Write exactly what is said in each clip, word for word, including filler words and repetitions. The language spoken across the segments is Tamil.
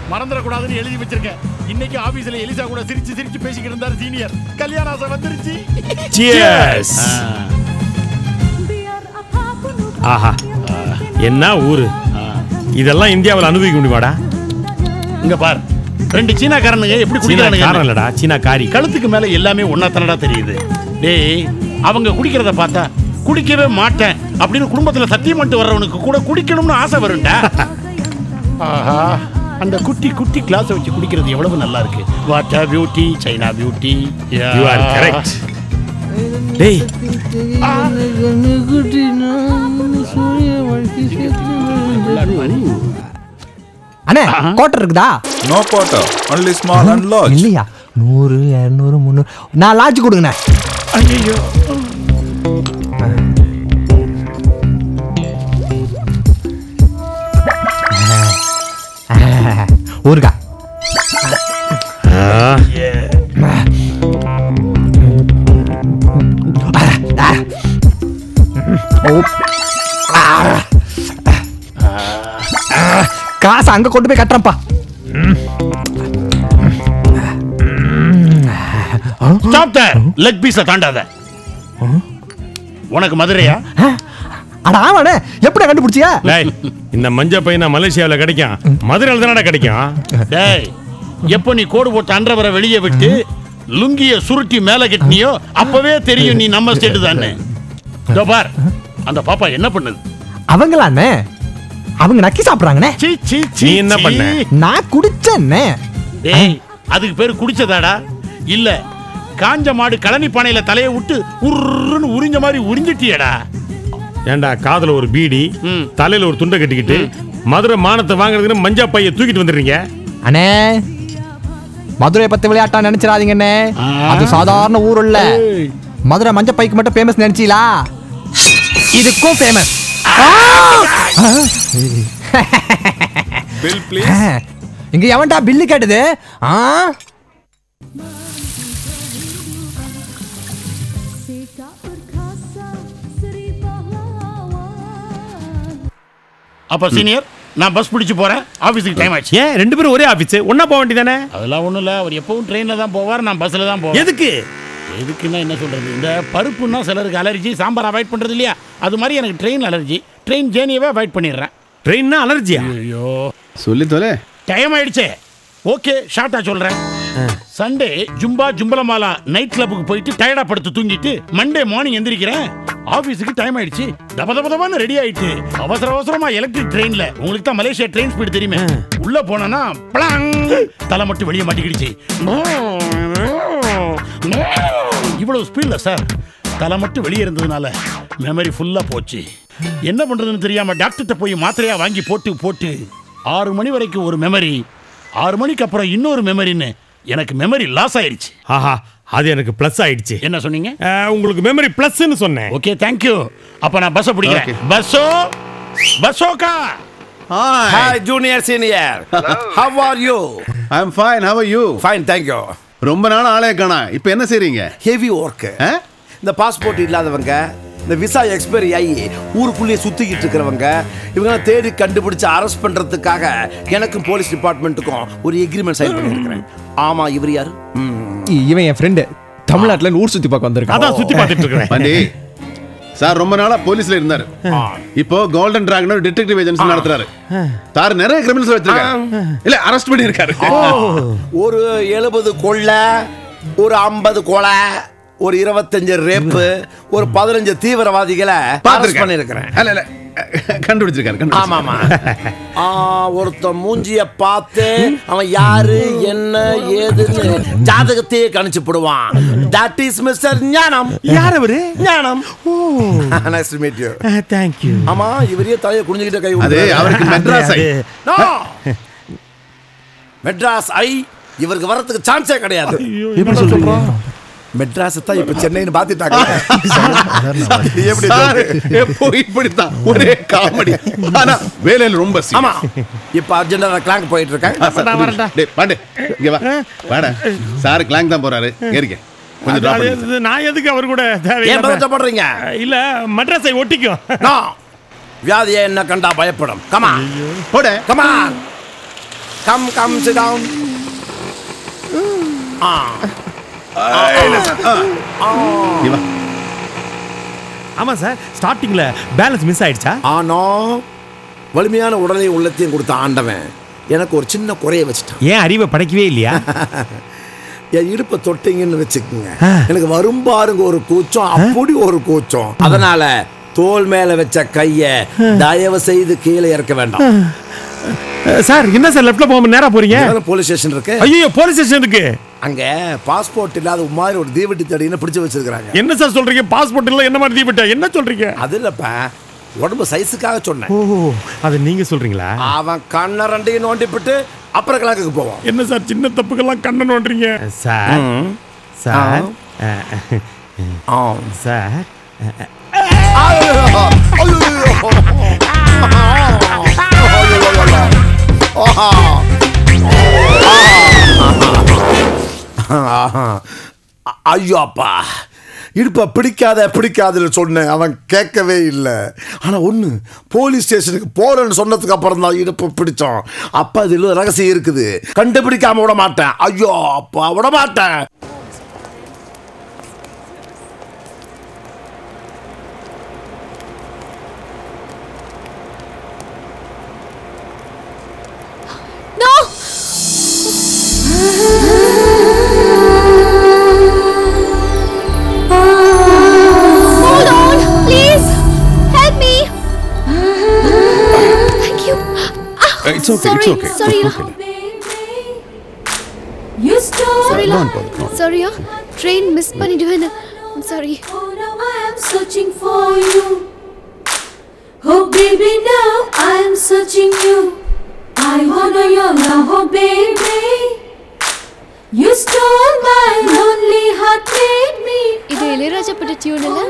மறந்துடக்கூடாதுன்னு எழுதி வச்சிருக்கேன். இன்னைக்கு ஆபீஸ்ல எலிசா கூட சிரிச்சு சிரிச்சு பேசிக்கிட்டு இருந்தார் சீனியர். கல்யாண ஆசை வந்துருச்சு. Cheers. ஆஹா, என்ன ஊரு இதெல்லாம் இந்தியாவில் அனுபவிக்க முடியுமாடா? இங்க பார், ரெண்டு சீனாக்காரனுங்க எப்படி குடிக்கிறானுங்க? காரணம் இல்லடா, சீனா காரி. கழுத்துக்கு மேல எல்லாமே ஒன்னா தானடா தெரியுது. டேய், அவங்க குடிக்கிறத பார்த்தா குடிக்கவே மாட்டேன் அப்படின்னு குடும்பத்துல சத்தியம் பண்ணிட்டு வர்றவனுக்கு கூட குடிக்கணும்னு ஆசை வரும்டா. ஆஹா, அந்த குட்டி குட்டி கிளாஸ் வச்சு குடிக்கிறது எவ்வளவு நல்லா இருக்கு. What a beauty, China beauty. You are correct. டேய், அண்ணே கோட்டர் இருக்குதா? No quarter, only small and large. இல்லையா? நூறு இருநூறு முந்நூறு நான் லாட்ஜ் கொடுங்கண்ணே. ஐயோ, ஊருக்கா காசு அங்க கொண்டு போய் கட்டுறப்பா. ஸ்டாப் தேர். லெக் பீஸ தாண்டாத. உனக்கு மதுரையா? அட ஆமாண்ணே, எப்படி கண்டுபிடிச்சியா? டேய், இந்த மஞ்ச பையனா மலேசியாவில் கிடைக்கும், மதுரையில் தானடா கிடைக்கும். டேய், எப்போ நீ கோடு போட்டு அன்றவரை வெளியே விட்டு லுங்கிய சுருட்டி மேல கட்டினியோ அப்பவே தெரியும் நீ நம்ம ஸ்டேட் தானே. இதோ பார், அந்த பாப்பா என்ன பண்ணுது? அவங்களாண்ணே அவங்க நக்கி சாப்பிடுறாங்கண்ணே. சீ சீ சீ. நீ என்ன பண்ண? நான் குடிச்சேன்னே. டேய், அதுக்கு பேரு குடிச்சதாடா? இல்ல, காஞ்ச மாடு கழனி பானையில தலையை விட்டு உருன்னு உறிஞ்ச மாதிரி உறிஞ்சிட்டியடா. ஏண்டா, காதுல ஒரு பீடி, தலையில ஒரு துண்டை கட்டிக்கிட்டு மதுரை மானத்தை வாங்குறதுக்கு மஞ்சா பைய தூக்கிட்டு வந்துடுறீங்க. அண்ணே, மதுரை பத்தி விளையாட்டா நினைச்சிடாதீங்கண்ணே. அது சாதாரண ஊர் இல்ல. மதுரை மஞ்ச பைக்கு மட்டும் ஃபேமஸ் நினைச்சீங்களா? இதுக்கும் ஃபேமஸ். Bill, please. இங்க எவன்டா பில்லு கேட்டது? ஆ, அப்ப சீனியர், நான் பஸ் பிடிச்சு போறேன். ஆபீஸ்க்கு டைம் ஆச்சு. ஏன் ரெண்டு பேரும் ஒரே ஆபீஸ், ஒண்ணா போக வேண்டியதானே? அதெல்லாம் ஒண்ணும் இல்ல. அவர் எப்பவும் ட்ரெயின்ல தான் போவார், நான் பஸ்ல தான் போவேன். எதுக்கு? எதுக்குன்னா என்ன சொல்றது, இந்த பருப்புன்னா சிலருக்கு அலர்ஜி, சாம்பார் அவாய்ட் பண்றது இல்லையா, அது மாதிரி எனக்கு ட்ரெயின் அலர்ஜி. ட்ரெயின் ஜேர்னியவே அவாய்ட் பண்ணிடுறேன். ட்ரெயின்னா அலர்ஜியா? ஐயோ, சொல்லி தொலை. டைம் ஆயிடுச்சே. ஓகே, ஷார்ட்டா சொல்றேன். சண்டே ஜும்பா ஜும்பலமாலா நைட் கிளப்புக்கு போயிட்டு டயர்டா படுத்து தூங்கிட்டு மண்டே மார்னிங் எந்திரிக்கிறேன். ஆபீஸுக்கு டைம் ஆயிடுச்சு. தப தப தபான்னு ரெடி ஆயிட்டு அவசர அவசரமா எலக்ட்ரிக் ட்ரெயின்ல, உங்களுக்கு தான் மலேசியா ட்ரெயின் ஸ்பீடு தெரியுமே, உள்ள போனா பளாங் தலை மட்டும் வெளியே மாட்டிக்கிடுச்சு. இவ்வளவு ஸ்பீட்ல சார் தலை மட்டும் வெளியே இருந்ததுனால மெமரி ஃபுல்லா போச்சு. என்ன பண்றதுன்னு தெரியாம டாக்டர்கிட்ட போய் மாத்திரையா வாங்கி போட்டு போட்டு ஆறு மணி வரைக்கும் ஒரு மெமரி, ஆறு மணிக்கு அப்புறம் இன்னொரு மெமரின்னு எனக்கு மெமரி லாஸ் ஆயிடுச்சு. ஆஹா, அது எனக்கு பிளஸ் ஆயிடுச்சு. என்ன சொன்னீங்க? உங்களுக்கு மெமரி பிளஸ்னு சொன்னேன். Okay, thank you. அப்ப நான் பஸ் பிடிக்கிறேன். பஸ்ஸோ பஸ்ஸோகா. Hi. Hi, junior, senior. How are you? I'm fine. How are you? Fine, thank you. ரொம்ப நாள் ஆளே காணா. இப்போ என்ன செய்றீங்க? Heavy work. இந்த பாஸ்போர்ட் இல்லாதவங்க, இந்த விசா எக்ஸ்பைரி ஆகி ஊருக்குள்ளேயே சுத்திக்கிட்டு இருக்கிறவங்க, இவங்க தேடி கண்டுபிடிச்சு அரெஸ்ட் பண்றதுக்காக எனக்கும் போலீஸ் டிபார்ட்மெண்ட்டுக்கும் ஒரு எக்ரிமெண்ட் சைன் பண்ணியிருக்கிறேன். ஆமா, இவர் யாரு? இவன் என் ஃப்ரெண்டு. தமிழ்நாட்டுல ஊர் சுத்தி பார்க்க வந்திருக்கான். அதான் சுத்தி பார்த்துட்டு இருக்கேன். பண்டி சார் ரொம்ப நாளா போலீஸ்ல இருந்தாரு. இப்போ கோல்டன் டிராகன் டிடெக்டிவ் ஏஜென்சி நடத்துறாரு. சார் நிறைய கிரிமினல்ஸ் வச்சிருக்காரு. இல்ல, அரெஸ்ட் பண்ணி இருக்காரு. ஒரு எழுபது கொள்ளை, ஒரு ஐம்பது கொலை, ஒரு இருபத்தஞ்சு ரேப்பு, ஒரு பதினஞ்சு தீவிரவாதிகளை அரெஸ்ட் பண்ணியிருக்கிறேன். இல்ல இல்ல, கண்டுபிடிச்சிருக்காரு. ஆமா ஆமா. ஒருத்த மூஞ்சிய பார்த்து அவன் யாரு என்ன ஏதுன்னு ஜாதகத்தையே கணிச்சு போடுவான். தட் இஸ் மிஸ்டர் ஞானம். யார் அவரு? Gnanam. Nice to meet you. Thank you. ஆமா, இவரே தலையை குனிஞ்சிட்ட கை அது அவருக்கு Madras eye. No, Madras eye இவருக்கு வரதுக்கு சான்ஸே கிடையாது. எப்படி சொல்றீங்க? மெட்ராஸ் தான் இப்ப சென்னைன்னு மாத்திட்டாங்க. எப்படி சார் எப்போ இப்படித்தான் ஒரே காமெடி. ஆனா வேலையில ரொம்ப சீரியஸ். ஆமா, இப்ப அர்ஜென்டா கிளாங்க் போயிட்டு இருக்கேன். நான் வரேன்டா. டேய் பாண்டு, இங்க வா. வாடா. சார் கிளாங்க் தான் போறாரு. ஏறிக்க. கொஞ்சம் டிராப் பண்ணு. நான் எதுக்கு அவர் கூட ஏன் தேவையில்லை பதட்டப்படுறீங்க? இல்ல, மட்ராஸை ஒட்டிக்கும். நோ, வியாதியை என்ன கண்டா பயப்படும். கமா போட. Comma. Come come sit down. ஆமா சார், ஸ்டார்டிங்ல பேலன்ஸ் மிஸ் ஆயிடுச்சா? ஆனோ வலிமையான உடலையும் உள்ளத்தையும் கொடுத்த ஆண்டவன் எனக்கு ஒரு சின்ன குறைய வச்சுட்டான். ஏன் அறிவை படைக்கவே இல்லையா? என் இடுப்பை தொட்டிங்கன்னு வச்சுக்கோங்க, எனக்கு வரும் பாருங்க ஒரு கூச்சம், அப்படி ஒரு கூச்சம். அதனால தோல் மேல வச்ச கைய தயவு செய்து கீழே இறக்க வேண்டாம். சார் என்ன சார் லெஃப்ட்ல போக நேரா போறீங்க? போலீஸ் ஸ்டேஷன் இருக்கு. ஐயோ போலீஸ் ஸ்டேஷன் இருக்கு. அங்க பாஸ்போர்ட் இல்லாத மாதிரி ஒரு தீவெட்டி தடின்னு பிடிச்சு வச்சிருக்காங்க. என்ன சார் சொல்றீங்க? பாஸ்போர்ட் இல்ல என்ன மாதிரி தீவெட்டா? என்ன சொல்றீங்க? அது இல்லப்பா, உடம்பு சைஸுக்காக சொன்னேன். ஓ அது நீங்க சொல்றீங்களா? அவன் கண்ண ரெண்டையும் நோண்டிப்பிட்டு அப்புறம் கிளாக்குக்கு போவான். என்ன சார் சின்ன தப்புக்கெல்லாம் கண்ணை நோண்டுறீங்க? சார் சார் சார் ஐயோ அப்பா, இடுப்ப பிடிக்காத பிடிக்காதுன்னு சொன்னேன், அவன் கேட்கவே இல்லை. ஆனா ஒண்ணு, போலீஸ் ஸ்டேஷனுக்கு போறேன்னு சொன்னதுக்கு அப்புறம் தான் இடுப்ப பிடிச்சோம். அப்பா இதுல ரகசியம் இருக்குது, கண்டுபிடிக்காம விட மாட்டேன். ஐயோ அப்பா விட மாட்டேன். It's okay, sorry, it's okay. Sorry, It's okay. You stole. Sorry, Go on, go on, go on. Sorry, train miss பண்ணிடுவேன். I'm sorry. Oh, now I am searching for you. Oh, baby, now I am searching you. I wanna your love, oh, baby. You stole my lonely heart, made me. இது இளையராஜா பட டியூன் இல்ல?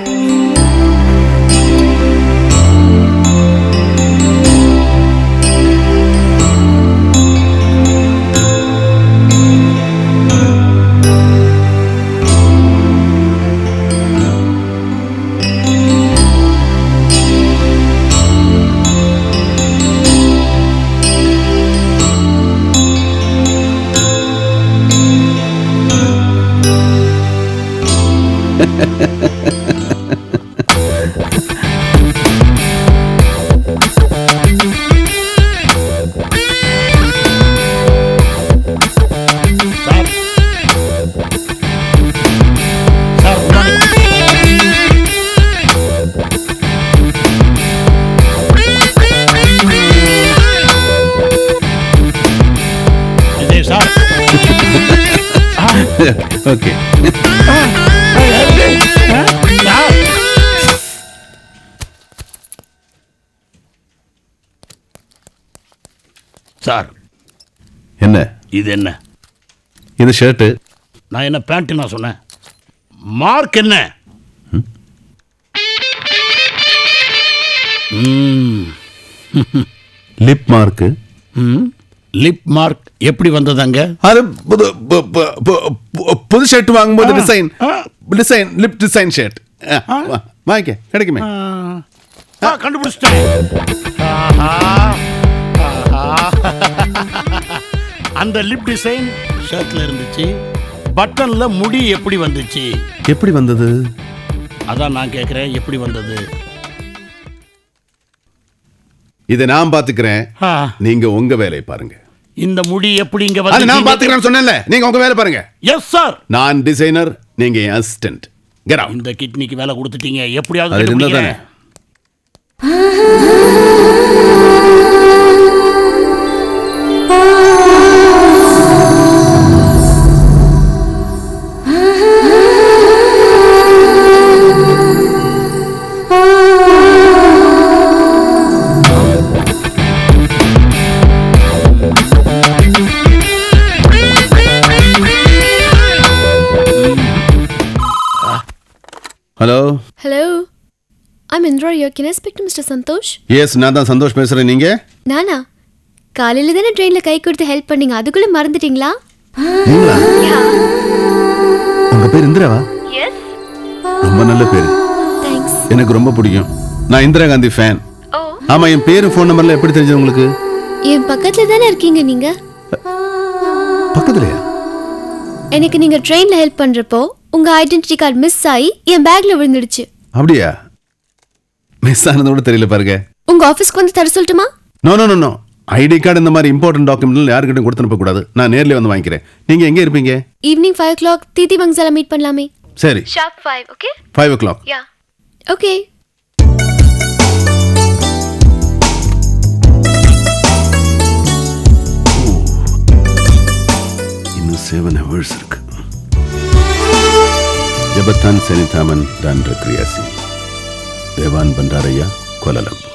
Okay. சார் என்ன இது? என்ன இது? ஷர்ட். நான் என்ன பேண்ட் நான் சொன்னேன்? மார்க் என்ன? Lip mark. லிப் மார்க் எப்படி வந்ததாங்க? அது புது புது ஷர்ட் வாங்கும்போது டிசைன் டிசைன் லிப் டிசைன் ஷர்ட் வாங்கிக்க கிடைக்குமே. கண்டுபிடிச்சிட்டேன். அந்த லிப் டிசைன் ஷர்ட்ல இருந்துச்சு. பட்டன்ல முடி எப்படி வந்துச்சு? எப்படி வந்தது? அதான் நான் கேட்கிறேன், எப்படி வந்தது? இதை நான் பாத்துக்கிறேன், நீங்க உங்க வேலையை பாருங்க. இந்த முடி எப்படி இங்க வந்து? நான் பாத்துக்கிறேன் சொன்னேன்ல, நீங்க உங்க வேலை பாருங்க. Yes sir. நான் டிசைனர், நீங்க அசிஸ்டன்ட். Get out. இந்த கிட்னிக்கு வேலை கொடுத்துட்டீங்க, எப்படியாவது அது இருந்தாதானே. Hello hello, I'm Indra here. Can I speak to Mister Santosh? Yes, நான் தான் சந்தோஷ் பேசுறேன். நீங்க? நானா? காலையில தானே ட்ரெயின்ல கை கொடுத்து ஹெல்ப் பண்ணீங்க, அதுக்குள்ள மறந்துட்டீங்களா? நீங்களா? உங்க பேர் இந்திராவா? எஸ். ரொம்ப நல்ல பேரு. தேங்க்ஸ். எனக்கு ரொம்ப பிடிக்கும். நான் இந்திரா காந்தி ஃபேன். ஓ. ஆமா, என் பேரு ஃபோன் நம்பர்ல எப்படி தெரிஞ்சது உங்களுக்கு? என் பக்கத்துல தானே இருக்கீங்க நீங்க. பக்கத்துலயா? எனக்கு நீங்க ட்ரெயின்ல ஹெல்ப் பண்றப்போ உங்க ஐடென்டிட்டி கார்டு மிஸ் ஆகி என் பேக்ல விழுந்துடுச்சு. அப்படியா? மிஸ் ஆனது கூட தெரியல பாருங்க. உங்க ஆபீஸ்க்கு வந்து தர சொல்லட்டுமா? No no no no. ID card இந்த மாதிரி இம்பார்ட்டன்ட் டாக்குமெண்ட் யாருக்கிட்டும் கொடுத்து அனுப்ப கூடாது. நான் நேர்ல வந்து வாங்கிக்கிறேன். நீங்க எங்க இருப்பீங்க? ஈவினிங் ஃபைவ் ஓ கிளாக் தீதி பங்சால மீட் பண்ணலாமே. சரி. Sharp five. Okay? Five o'clock. Yeah. Okay. இன்னும் செவன் ஹவர்ஸ் இருக்கு. ஜபத்தான் செனிதாமன் டான் ரக்ரியாசி தேவான் பண்டாரையா கோலாலம்பூர்.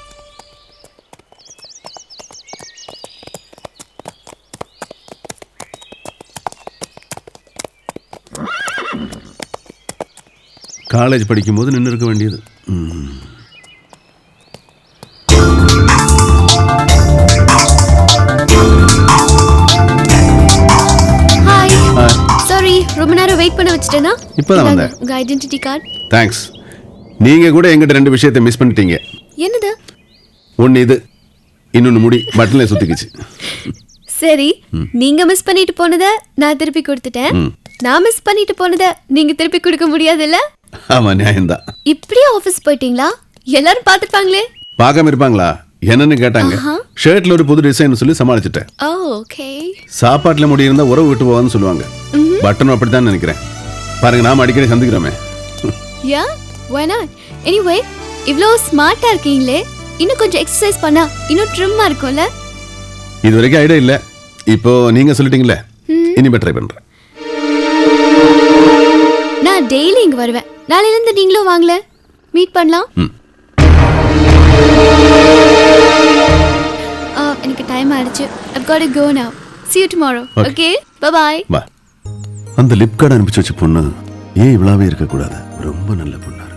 காலேஜ் படிக்கும் போது நின்று இருக்க வேண்டியது. ஹாய். சாரி ரொம்ப நேரம் வெயிட் பண்ண வச்சிட்டேனா? இப்பதான் வந்தேன். உங்க ஐடென்டிட்டி கார்டு. தேங்க்ஸ். நீங்க கூட எங்கிட்ட ரெண்டு விஷயத்தை மிஸ் பண்ணிட்டீங்க. என்னது? ஒன்னு இது, இன்னொன்னு முடி பட்டன்ல சுத்திக்கிச்சு. சரி, நீங்க மிஸ் பண்ணிட்டு போனதை நான் திருப்பி கொடுத்துட்டேன். நான் மிஸ் பண்ணிட்டு போனதை நீங்க திருப்பி கொடுக்க முடியாதுல்ல? ஆமா, நியாயம்தான். இப்படியே ஆபீஸ் போயிட்டீங்களா? எல்லாரும் பார்த்துப்பாங்களே. பார்க்காம இருப்பாங்களா? என்னன்னு கேட்டாங்க. ஷர்ட்ல ஒரு புது டிசைன் சொல்லி சமாளிச்சிட்டேன். ஓ ஓகே. சாப்பாட்டுல முடி இருந்தா உறவு விட்டு போவான்னு சொல்லுவாங்க. பட்டனும் அப்படித்தான் நினைக்கிறேன். பாருங்க, நாம அடிக்கடி சந்திக்கிறோமே. யா, why not? Anyway, இவ்ளோ ஸ்மார்ட்டா இருக்கீங்களே, இன்னும் கொஞ்சம் எக்ஸசைஸ் பண்ணா இன்னும் ட்ரிம்மா இருக்கும்ல? இது வரைக்கும் ஐடியா இல்ல. இப்போ நீங்க சொல்லிட்டீங்களே, இனிமே ட்ரை பண்றேன். நான் டெய்லி இங்க வருவேன். நாளையில இருந்து நீங்களும் வாங்கல, மீட் பண்ணலாம். எனக்கு டைம் ஆயிடுச்சு. I've got to go now. See you tomorrow. Okay? Bye bye. Bye. அந்த லிப் கார்டு அனுப்பிச்சு வச்ச பொண்ணு ஏன் இவ்வளவே இருக்க கூடாது? ரொம்ப நல்ல பொண்ணு.